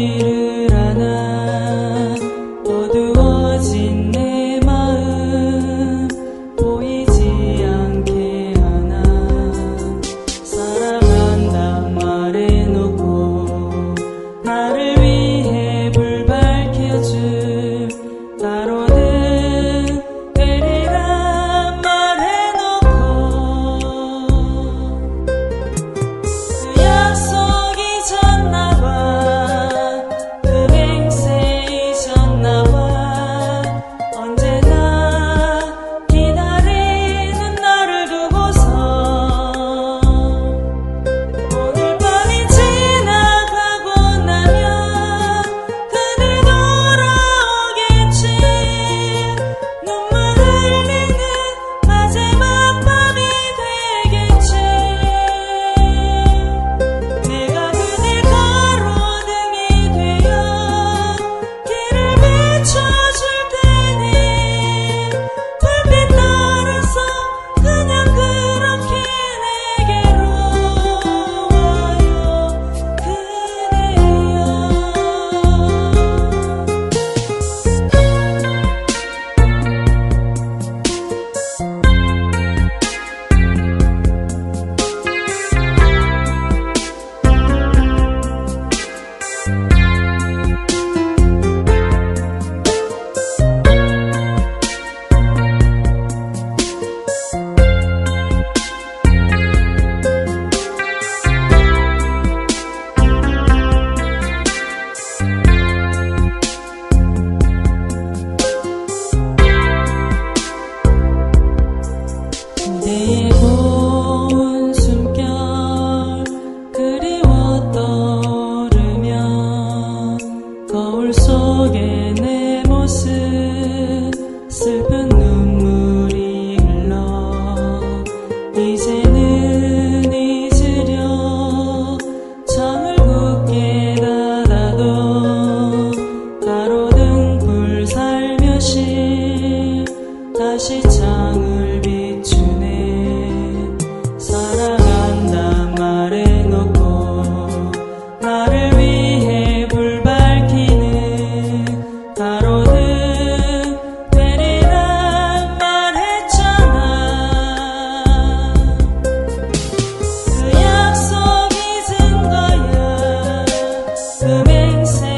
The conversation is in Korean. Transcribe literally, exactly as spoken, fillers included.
보지를 않아. 어두워진 내 마음 보이지 않게 하나. 사랑한다 말해놓고 나를 위해 불 밝혀줄 가로등 되리란 말해놓고 그 약속 잊었나봐. 그 맹세 잊었나봐. 언제나 기다리는 너를 두고서 오늘 밤이 지나가고 나면 그대 돌아오겠지. 눈물 흘리는 마지막 밤이 되겠지. 내가 그대 가로등이 되어 길을 비춰줄 테니 불빛 따라서 그냥 그렇게 내게로 와요 그대여. 그대의 고운 숨결 그리워 떠오르면 거울 속에 내 모습 슬픈 눈물이 흘러. 이제는 잊으려 창을 굳게 닫아도 가로등 불 살며시 다시 창을 비추네. 사랑한다 말해놓고 나를 위해 불 밝히는 가로등 되리란 말했잖아. 그 약속 잊은 거야. 그 맹세